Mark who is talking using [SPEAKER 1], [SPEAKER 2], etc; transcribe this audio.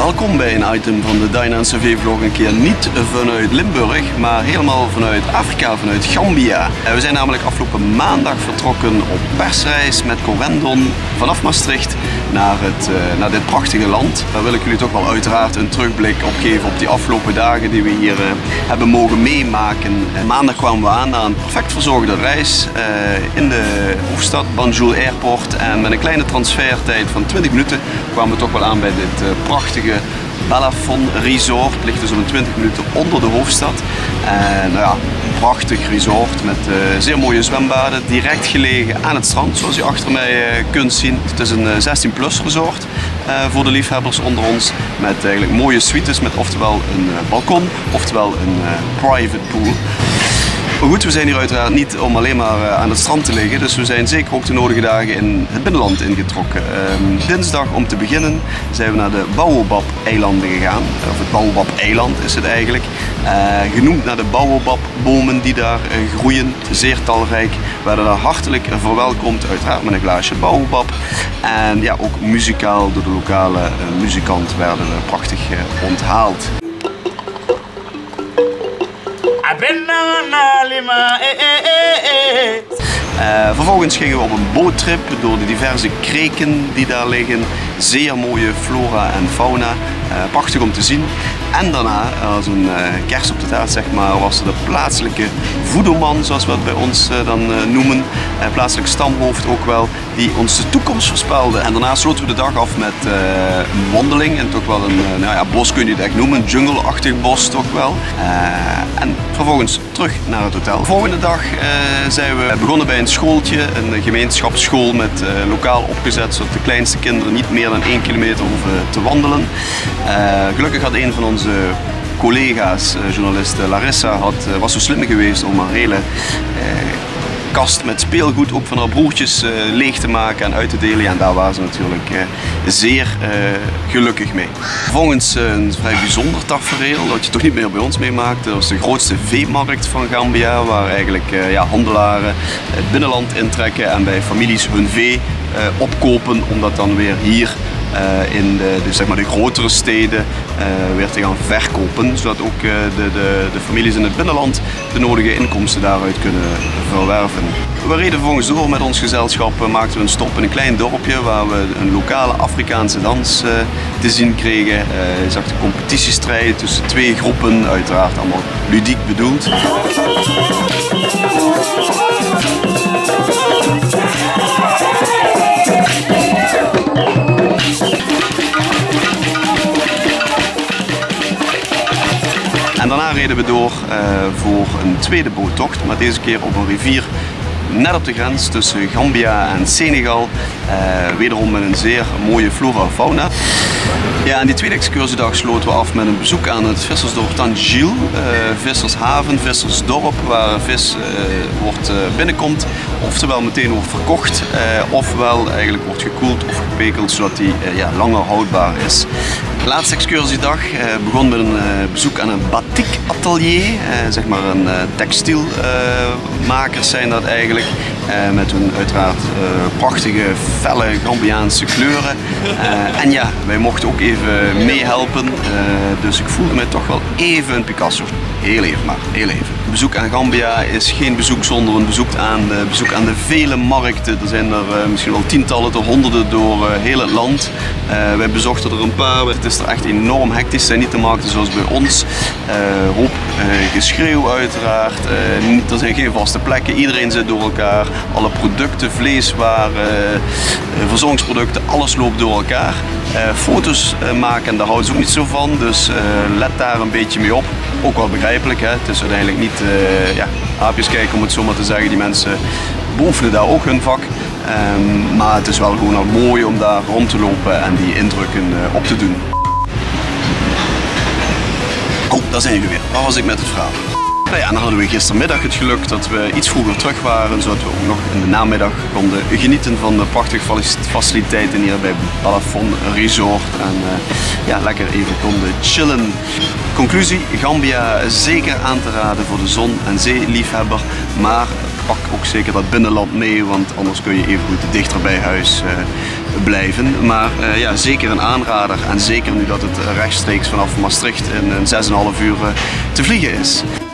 [SPEAKER 1] Welkom bij een item van de Dine & CV vlog. Een keer niet vanuit Limburg, maar helemaal vanuit Afrika, vanuit Gambia. We zijn namelijk afgelopen maandag vertrokken op persreis met Corendon vanaf Maastricht naar dit prachtige land. Daar wil ik jullie toch wel uiteraard een terugblik op geven op die afgelopen dagen die we hier hebben mogen meemaken. Maandag kwamen we aan na een perfect verzorgde reis in de hoofdstad Banjul Airport. En met een kleine transfertijd van 20 minuten kwamen we toch wel aan bij dit prachtige Balafon Resort. Het ligt dus om 20 minuten onder de hoofdstad. En nou ja, een prachtig resort met zeer mooie zwembaden, direct gelegen aan het strand, zoals je achter mij kunt zien. Het is een 16+ resort voor de liefhebbers onder ons, met eigenlijk mooie suites met oftewel een balkon, oftewel een private pool. Maar goed, we zijn hier uiteraard niet om alleen maar aan het strand te liggen, dus we zijn zeker ook de nodige dagen in het binnenland ingetrokken. Dinsdag om te beginnen zijn we naar de Baobab-eilanden gegaan, of het Baobab-eiland is het eigenlijk. Genoemd naar de Baobab-bomen die daar groeien, zeer talrijk. We werden daar hartelijk verwelkomd, uiteraard met een glaasje Baobab. En ja, ook muzikaal door de lokale muzikant werden we prachtig onthaald. Vervolgens gingen we op een boottrip door de diverse kreken die daar liggen. Zeer mooie flora en fauna. Prachtig om te zien. En daarna, als een kers op de taart zeg maar, was er de plaatselijke voedelman, zoals we het bij ons dan noemen. Plaatselijk stamhoofd ook wel, die ons de toekomst voorspelde. En daarna sloten we de dag af met een wandeling. En toch wel een nou ja, bos kun je het echt noemen, een jungle-achtig bos toch wel. En vervolgens terug naar het hotel. De volgende dag zijn we begonnen bij een schooltje, een gemeenschapsschool met lokaal opgezet, zodat de kleinste kinderen niet meer dan 1 kilometer hoeven te wandelen. Gelukkig had een van onze collega's, journalist Larissa, was zo slim geweest om een hele kast met speelgoed ook van haar broertjes leeg te maken en uit te delen. Ja, en daar waren ze natuurlijk zeer gelukkig mee. Vervolgens een vrij bijzonder tafereel dat je toch niet meer bij ons meemaakt. Dat was de grootste veemarkt van Gambia, waar eigenlijk handelaren het binnenland intrekken en bij families hun vee opkopen om dat dan weer hier in zeg maar de grotere steden weer te gaan verkopen, zodat ook de families in het binnenland de nodige inkomsten daaruit kunnen verwerven. We reden vervolgens door met ons gezelschap, maakten we een stop in een klein dorpje waar we een lokale Afrikaanse dans te zien kregen. Je zag de competitiestrijd tussen 2 groepen, uiteraard allemaal ludiek bedoeld. En daarna reden we door voor een tweede boottocht, maar deze keer op een rivier net op de grens tussen Gambia en Senegal. Wederom met een zeer mooie flora en fauna. Ja, en die tweede excursiedag sloten we af met een bezoek aan het vissersdorp Tangil. Vissershaven, vissersdorp, waar vis binnenkomt, oftewel meteen wordt verkocht, ofwel eigenlijk wordt gekoeld of gepekeld, zodat die ja, langer houdbaar is. De laatste excursiedag begon met een bezoek aan een batik-atelier, zeg maar een textielmakers zijn dat eigenlijk, met hun uiteraard prachtige, felle Gambiaanse kleuren. En ja, wij mochten ook even meehelpen, dus ik voelde mij toch wel even een Picasso. Heel even maar, heel even. Een bezoek aan Gambia is geen bezoek zonder een bezoek aan de vele markten. Er zijn er misschien wel tientallen tot honderden door heel het land. Wij bezochten er een paar. Het is er echt enorm hectisch. Het zijn niet de markten zoals bij ons. Hoop geschreeuw uiteraard. Er zijn geen vaste plekken. Iedereen zit door elkaar. Alle producten, vleeswaren, verzorgingsproducten, alles loopt door elkaar. Foto's maken, daar houden ze ook niet zo van. Dus let daar een beetje mee op. Ook wel begrijpelijk, hè? Het is uiteindelijk niet ja, aapjes kijken om het zo maar te zeggen. Die mensen beoefenen daar ook hun vak. Maar het is wel gewoon al mooi om daar rond te lopen en die indrukken op te doen. Oh, daar zijn we weer. Waar was ik met het verhaal? Nou ja, en dan hadden we gistermiddag het geluk dat we iets vroeger terug waren, zodat we ook nog in de namiddag konden genieten van de prachtige faciliteiten hier bij Balafon Resort. En ja, lekker even konden chillen. Conclusie, Gambia zeker aan te raden voor de zon- en zeeliefhebber, maar pak ook zeker dat binnenland mee, want anders kun je evengoed dichter bij huis blijven. Maar ja, zeker een aanrader en zeker nu dat het rechtstreeks vanaf Maastricht in 6,5 uur te vliegen is.